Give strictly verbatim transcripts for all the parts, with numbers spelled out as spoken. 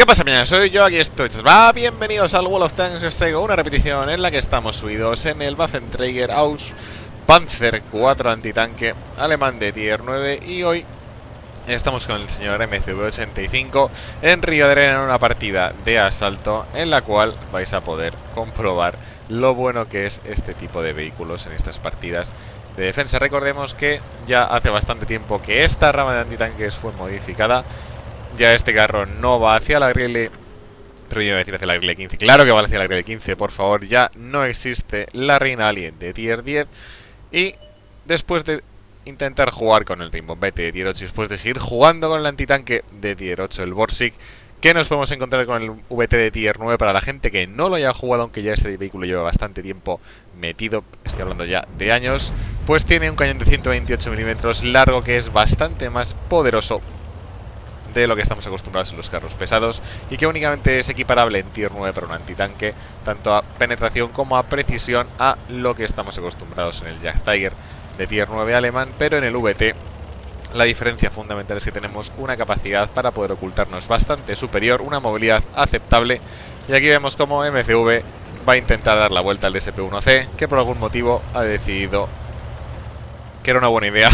pasa, mañana? Soy yo, aquí estoy. Va, bienvenidos al Wall of Tanks. Os traigo una repetición en la que estamos subidos en el Waffenträger Aus Panzer cuatro antitanque alemán de tier nueve. Y hoy estamos con el señor M C V ochenta y cinco en Río de Arena en una partida de asalto en la cual vais a poder comprobar lo bueno que es este tipo de vehículos en estas partidas de defensa. Recordemos que ya hace bastante tiempo que esta rama de antitanques fue modificada. Ya este carro no va hacia la grille, pero yo iba a decir hacia la grille quince. Claro que va hacia la grille quince, por favor. Ya no existe la Reina Alien de tier diez. Y después de intentar jugar con el rimbombete de tier ocho, después de seguir jugando con el antitanque de tier ocho, el Borsig, que nos podemos encontrar con el V T de tier nueve para la gente que no lo haya jugado, aunque ya este vehículo lleva bastante tiempo metido, estoy hablando ya de años. Pues tiene un cañón de ciento veintiocho milímetros largo que es bastante más poderoso de lo que estamos acostumbrados en los carros pesados y que únicamente es equiparable en tier nueve para un antitanque, tanto a penetración como a precisión, a lo que estamos acostumbrados en el Jagdtiger de tier nueve alemán. Pero en el V T la diferencia fundamental es que tenemos una capacidad para poder ocultarnos bastante superior, una movilidad aceptable, y aquí vemos como M C V va a intentar dar la vuelta al S P uno C, que por algún motivo ha decidido que era una buena idea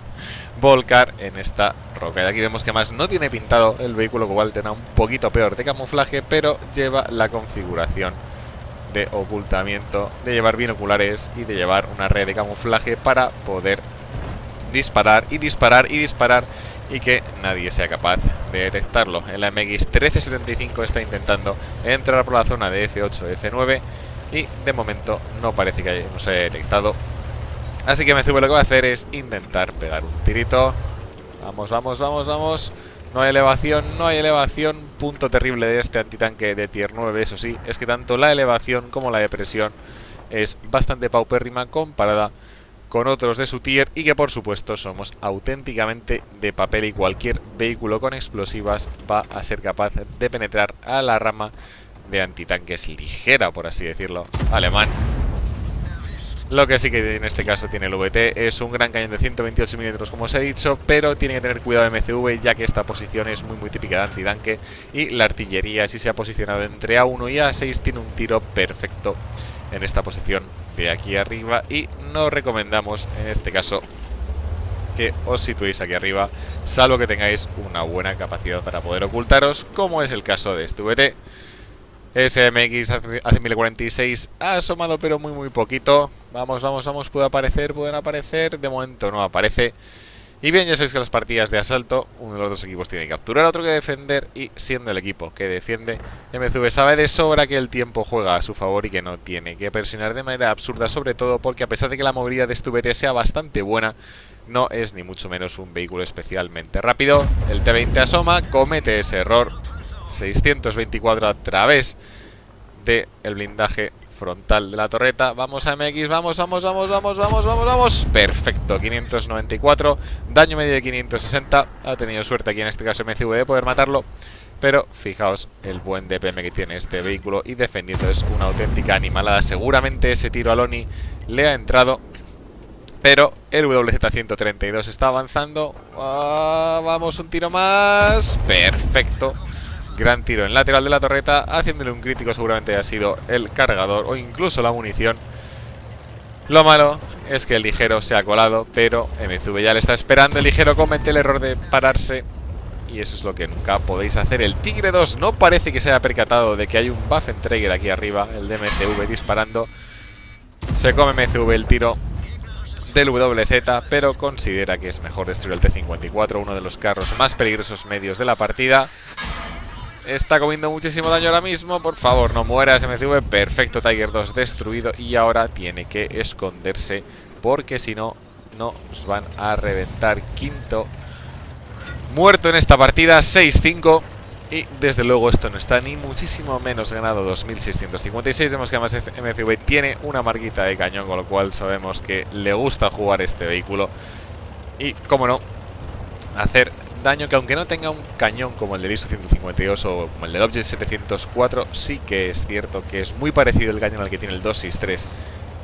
volcar en esta roca. Y aquí vemos que más no tiene pintado el vehículo, cual tendrá un poquito peor de camuflaje, pero lleva la configuración de ocultamiento, de llevar binoculares y de llevar una red de camuflaje para poder disparar y disparar y disparar y que nadie sea capaz de detectarlo. El A M X trece setenta y cinco está intentando entrar por la zona de F ocho, F nueve y de momento no parece que haya, no se haya detectado. Así que M C V lo que va a hacer es intentar pegar un tirito. Vamos, vamos, vamos, vamos. No hay elevación, no hay elevación. Punto terrible de este antitanque de tier nueve, eso sí, es que tanto la elevación como la depresión es bastante paupérrima comparada con otros de su tier, y que por supuesto somos auténticamente de papel, y cualquier vehículo con explosivas va a ser capaz de penetrar a la rama de antitanques ligera, por así decirlo, alemán. Lo que sí que en este caso tiene el V T es un gran cañón de ciento veintiocho milímetros, como os he dicho, pero tiene que tener cuidado M C V, ya que esta posición es muy muy típica de antitanque, y la artillería, si se ha posicionado entre A uno y A seis, tiene un tiro perfecto en esta posición de aquí arriba, y no recomendamos en este caso que os situéis aquí arriba, salvo que tengáis una buena capacidad para poder ocultaros, como es el caso de este V T. S M X hace mil cuarenta y seis ha asomado, pero muy muy poquito. Vamos, vamos, vamos, puede aparecer, pueden aparecer. De momento no aparece. Y bien, ya sabéis que las partidas de asalto, uno de los dos equipos tiene que capturar, otro que defender, y siendo el equipo que defiende, M C V sabe de sobra que el tiempo juega a su favor y que no tiene que presionar de manera absurda, sobre todo porque a pesar de que la movilidad de este V T sea bastante buena, no es ni mucho menos un vehículo especialmente rápido. El T veinte asoma, comete ese error seiscientos veinticuatro a través del blindaje frontal de la torreta. Vamos a M X, vamos, vamos, vamos, vamos, vamos, vamos, vamos. Perfecto, quinientos noventa y cuatro, daño medio de quinientos sesenta. Ha tenido suerte aquí en este caso M C V de poder matarlo, pero fijaos el buen D P M que tiene este vehículo, y defendiendo es una auténtica animalada. Seguramente ese tiro al Oni le ha entrado, pero el W Z ciento treinta y dos está avanzando. Ah, vamos, un tiro más. Perfecto. Gran tiro en lateral de la torreta, haciéndole un crítico. Seguramente ha sido el cargador o incluso la munición. Lo malo es que el ligero se ha colado, pero M C V ya le está esperando. El ligero comete el error de pararse, y eso es lo que nunca podéis hacer. El Tigre dos no parece que se haya percatado de que hay un Waffenträger aquí arriba, el de M C V disparando. Se come M C V el tiro del W Z, pero considera que es mejor destruir el T cincuenta y cuatro, uno de los carros más peligrosos medios de la partida. Está comiendo muchísimo daño ahora mismo. Por favor, no mueras, M C V. Perfecto, Tiger dos destruido. Y ahora tiene que esconderse, porque si no, nos van a reventar. Quinto muerto en esta partida, seis cinco. Y desde luego esto no está ni muchísimo menos ganado. Dos mil seiscientos cincuenta y seis. Vemos que además M C V tiene una marquita de cañón, con lo cual sabemos que le gusta jugar este vehículo. Y, como no, hacer daño, que aunque no tenga un cañón como el del I S O ciento cincuenta y dos o como el del Object setecientos cuatro, sí que es cierto que es muy parecido el cañón al que tiene el doscientos sesenta y tres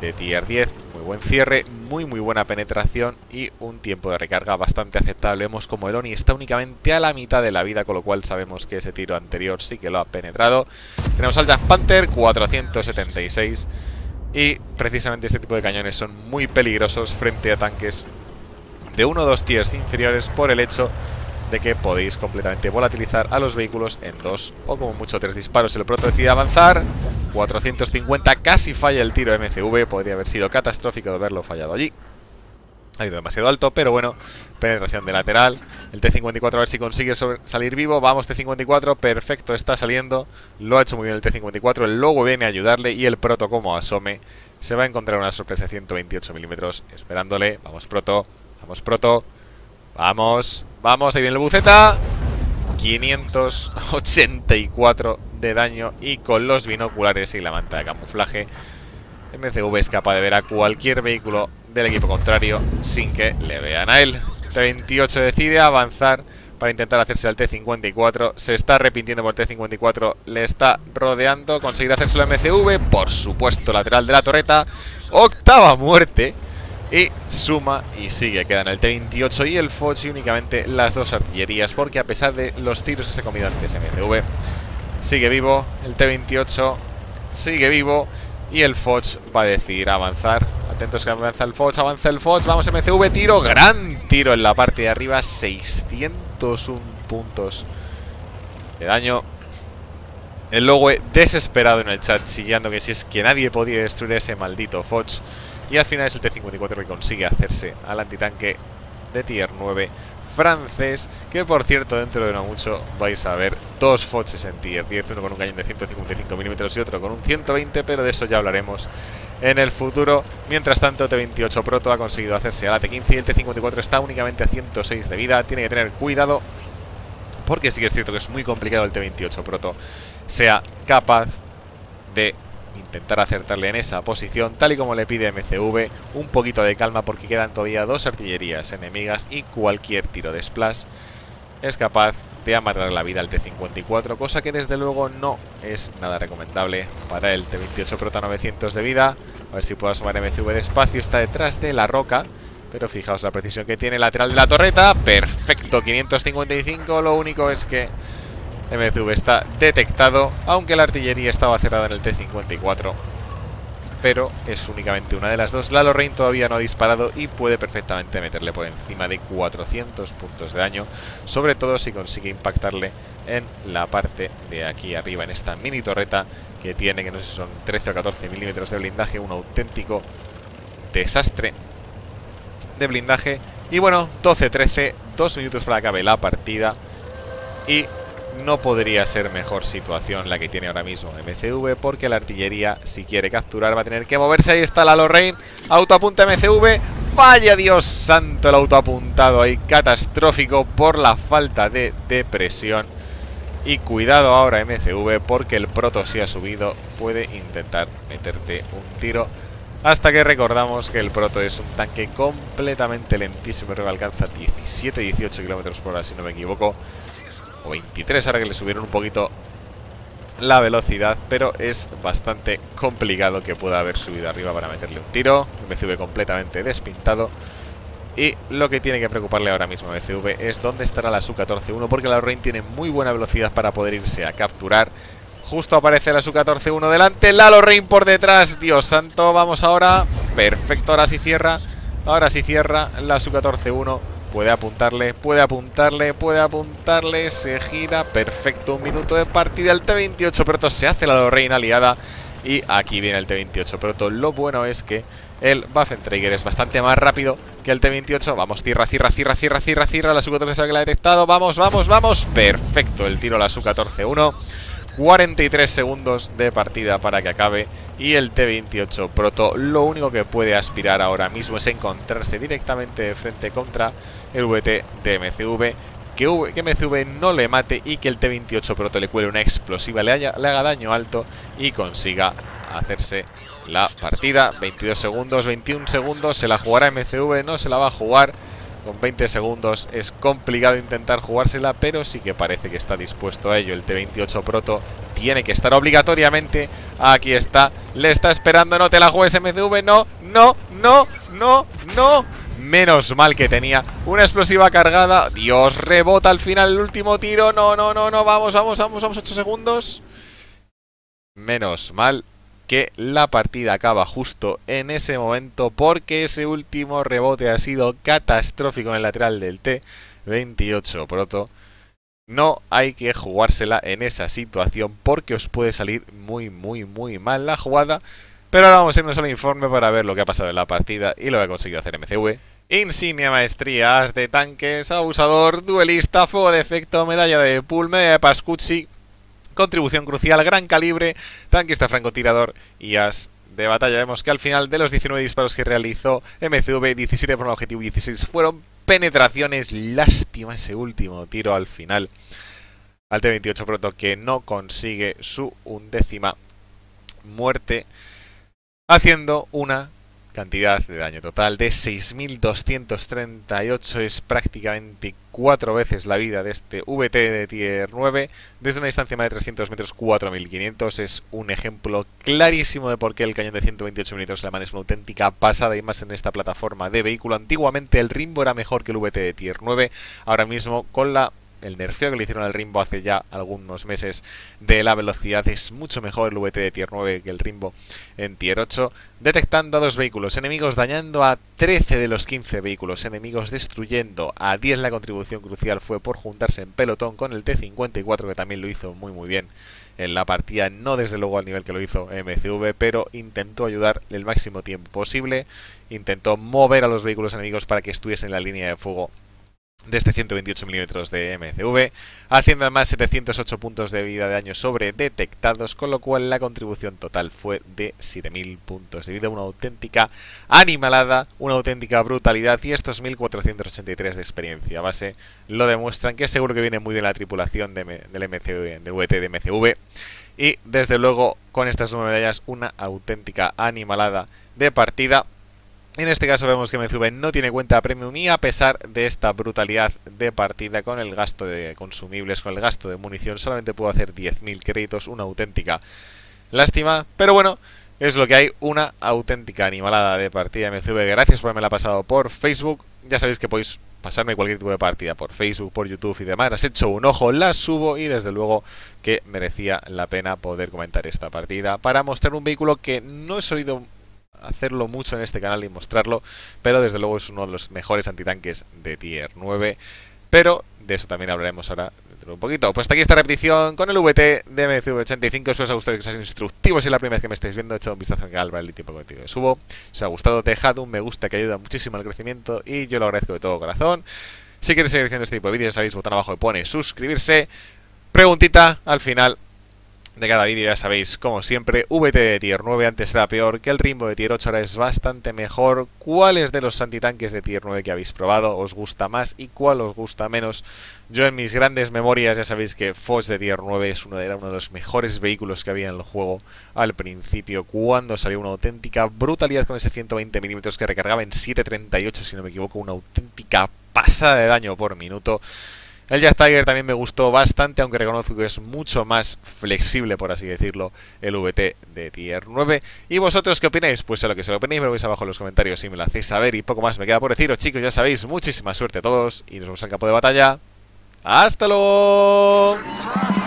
de tier diez. Muy buen cierre, muy muy buena penetración y un tiempo de recarga bastante aceptable. Vemos como el Oni está únicamente a la mitad de la vida, con lo cual sabemos que ese tiro anterior sí que lo ha penetrado. Tenemos al Jack Panther, cuatrocientos setenta y seis. Y precisamente este tipo de cañones son muy peligrosos frente a tanques de uno o dos tiers inferiores por el hecho de que podéis completamente volatilizar a los vehículos en dos o como mucho tres disparos. El Proto decide avanzar, cuatrocientos cincuenta, casi falla el tiro M C V, podría haber sido catastrófico de haberlo fallado allí. Ha ido demasiado alto, pero bueno, penetración de lateral. El T cincuenta y cuatro a ver si consigue salir vivo. Vamos, T cincuenta y cuatro, perfecto, está saliendo. Lo ha hecho muy bien el T cincuenta y cuatro, el logo viene a ayudarle y el Proto, como asome, se va a encontrar una sorpresa de ciento veintiocho milímetros esperándole. Vamos, Proto, vamos, Proto. Vamos, vamos, ahí viene el buceta. quinientos ochenta y cuatro de daño y con los binoculares y la manta de camuflaje M C V es capaz de ver a cualquier vehículo del equipo contrario sin que le vean a él. T veintiocho decide avanzar para intentar hacerse al T cincuenta y cuatro. Se está arrepintiendo por T cincuenta y cuatro, le está rodeando. Conseguirá hacerse el M C V, por supuesto, lateral de la torreta. Octava muerte. Y suma y sigue, quedan el T veintiocho y el Foch y únicamente las dos artillerías, porque a pesar de los tiros que se ha comido antes M C V, sigue vivo, el T veintiocho sigue vivo y el Foch va a decidir avanzar. Atentos que avanza el Foch, avanza el Foch, vamos M C V, tiro, gran tiro en la parte de arriba, seiscientos uno puntos de daño. El Lowe desesperado en el chat, chillando que si es que nadie podía destruir ese maldito Foch. Y al final es el T cincuenta y cuatro que consigue hacerse al antitanque de tier nueve francés, que por cierto dentro de no mucho vais a ver dos Foches en tier diez, uno con un cañón de ciento cincuenta y cinco milímetros y otro con un ciento veinte, pero de eso ya hablaremos en el futuro. Mientras tanto, T veintiocho Proto ha conseguido hacerse al A T quince y el T cincuenta y cuatro está únicamente a ciento seis de vida. Tiene que tener cuidado porque sí que es cierto que es muy complicado el T veintiocho Proto sea capaz de intentar acertarle en esa posición, tal y como le pide M C V. Un poquito de calma porque quedan todavía dos artillerías enemigas y cualquier tiro de splash es capaz de amarrar la vida al T cincuenta y cuatro, cosa que desde luego no es nada recomendable para el T veintiocho Proto a novecientos de vida. A ver si puedo asomar M C V despacio, está detrás de la roca, pero fijaos la precisión que tiene, lateral de la torreta, perfecto, quinientos cincuenta y cinco, lo único es que M C V está detectado, aunque la artillería estaba cerrada en el T cincuenta y cuatro, pero es únicamente una de las dos. La Lorraine todavía no ha disparado y puede perfectamente meterle por encima de cuatrocientos puntos de daño, sobre todo si consigue impactarle en la parte de aquí arriba, en esta mini torreta que tiene, que no sé si son trece o catorce milímetros de blindaje, un auténtico desastre de blindaje. Y bueno, doce trece, dos minutos para que acabe la partida y no podría ser mejor situación la que tiene ahora mismo M C V, porque la artillería, si quiere capturar, va a tener que moverse. Ahí está la Lorraine, autoapunta M C V, falla, Dios santo, el autoapuntado ahí, catastrófico por la falta de, de presión. Y cuidado ahora M C V, porque el Proto, si ha subido, puede intentar meterte un tiro. Hasta que recordamos que el Proto es un tanque completamente lentísimo, creo que alcanza diecisiete dieciocho kilómetros por hora, si no me equivoco, o veintitrés ahora que le subieron un poquito la velocidad, pero es bastante complicado que pueda haber subido arriba para meterle un tiro. M C V completamente despintado. Y lo que tiene que preocuparle ahora mismo a M C V es dónde estará la Su catorce uno, porque la Lorraine tiene muy buena velocidad para poder irse a capturar. Justo aparece la Su catorce uno delante, la Lorraine por detrás, Dios santo, vamos ahora, perfecto, ahora sí cierra, ahora sí cierra la Su catorce uno. Puede apuntarle, puede apuntarle, puede apuntarle, se gira, perfecto, un minuto de partida. El T veintiocho Proto se hace la Lorraine aliada y aquí viene el T veintiocho Proto. Lo bueno es que el Waffenträger es bastante más rápido que el T veintiocho. Vamos, cierra, cierra, cierra, cierra, cierra, cierra. La Su catorce sabe que la ha detectado. Vamos, vamos, vamos. Perfecto el tiro a la Su catorce uno. cuarenta y tres segundos de partida para que acabe. Y el T veintiocho Proto lo único que puede aspirar ahora mismo es encontrarse directamente de frente contra el V T de M C V. Que, v, que M C V no le mate y que el T veintiocho Proto le cuele una explosiva, le, haya, le haga daño alto y consiga hacerse la partida. veintidós segundos, veintiún segundos, se la jugará M C V, no se la va a jugar. con veinte segundos es complicado intentar jugársela, pero sí que parece que está dispuesto a ello. El T veintiocho Proto tiene que estar obligatoriamente. Aquí está, le está esperando. No te la juegues, M C V, no, no, no, no, no. Menos mal que tenía una explosiva cargada. Dios, rebota al final el último tiro. No, no, no, no, vamos, vamos, vamos, vamos, ocho segundos. Menos mal que la partida acaba justo en ese momento, porque ese último rebote ha sido catastrófico en el lateral del T veintiocho Proto. No hay que jugársela en esa situación porque os puede salir muy, muy, muy mal la jugada. Pero ahora vamos a irnos al informe para ver lo que ha pasado en la partida y lo que ha conseguido hacer M C V. Insignia, maestrías de tanques, abusador, duelista, fuego de efecto, medalla de pool, medalla de Pascucci, contribución crucial, gran calibre, tanquista francotirador y as de batalla. Vemos que al final de los diecinueve disparos que realizó M C V, diecisiete por un objetivo y dieciséis fueron penetraciones. Lástima ese último tiro al final al T veintiocho Proto, que no consigue su undécima muerte, haciendo una cantidad de daño total de seis mil doscientos treinta y ocho. Es prácticamente cuatro veces la vida de este V T de tier nueve. Desde una distancia más de trescientos metros, cuatro mil quinientos. Es un ejemplo clarísimo de por qué el cañón de ciento veintiocho milímetros alemán es una auténtica pasada, y más en esta plataforma de vehículo. Antiguamente el Rimbo era mejor que el V T de tier nueve. Ahora mismo, con la el nerfeo que le hicieron al Rimbo hace ya algunos meses de la velocidad, es mucho mejor el V T de tier nueve que el Rimbo en tier ocho, detectando a dos vehículos enemigos, dañando a trece de los quince vehículos enemigos, destruyendo a diez. La contribución crucial fue por juntarse en pelotón con el T cincuenta y cuatro, que también lo hizo muy muy bien en la partida, no desde luego al nivel que lo hizo M C V, pero intentó ayudar el máximo tiempo posible, intentó mover a los vehículos enemigos para que estuviesen en la línea de fuego de este ciento veintiocho milímetros de M C V, haciendo además setecientos ocho puntos de vida de daño sobre detectados, con lo cual la contribución total fue de siete mil puntos de vida. Una auténtica animalada, una auténtica brutalidad, y estos mil cuatrocientos ochenta y tres de experiencia base lo demuestran, que seguro que viene muy bien la tripulación de, del M C V, del V T de M C V, y desde luego con estas nueve medallas una auténtica animalada de partida. En este caso vemos que M C V no tiene cuenta premium, y a pesar de esta brutalidad de partida, con el gasto de consumibles, con el gasto de munición, solamente puedo hacer diez mil créditos. Una auténtica lástima, pero bueno, es lo que hay. Una auténtica animalada de partida M C V. Gracias por haberme la pasado por Facebook. Ya sabéis que podéis pasarme cualquier tipo de partida por Facebook, por YouTube y demás. Has hecho un ojo, la subo, y desde luego que merecía la pena poder comentar esta partida para mostrar un vehículo que no he solido hacerlo mucho en este canal y mostrarlo, pero desde luego es uno de los mejores antitanques de tier nueve, pero de eso también hablaremos ahora dentro de un poquito. Pues hasta aquí esta repetición con el V T de M C V ochenta y cinco. Espero os haya gustado, que seáis instructivos. Si es la primera vez que me estáis viendo, echad un vistazo al canal para el tiempo que subo. Si os ha gustado, dejad un me gusta, que ayuda muchísimo al crecimiento, y yo lo agradezco de todo corazón. Si queréis seguir haciendo este tipo de vídeos, sabéis, botón abajo que pone suscribirse. Preguntita al final de cada vídeo, ya sabéis, como siempre, V T de tier nueve antes era peor que el Rimbo de tier ocho, ahora es bastante mejor. ¿Cuáles de los antitanques de tier nueve que habéis probado os gusta más y cuál os gusta menos? Yo en mis grandes memorias ya sabéis que Foch de tier nueve es uno de, era uno de los mejores vehículos que había en el juego al principio, cuando salió. Una auténtica brutalidad con ese ciento veinte milímetros que recargaba en siete treinta y ocho, si no me equivoco, una auténtica pasada de daño por minuto. El Jet Tiger también me gustó bastante, aunque reconozco que es mucho más flexible, por así decirlo, el V T de tier nueve. ¿Y vosotros qué opináis? Pues a lo que se lo opinéis me lo veis abajo en los comentarios y me lo hacéis saber. Y poco más me queda por deciros, chicos. Ya sabéis, muchísima suerte a todos y nos vemos en el campo de batalla. ¡Hasta luego!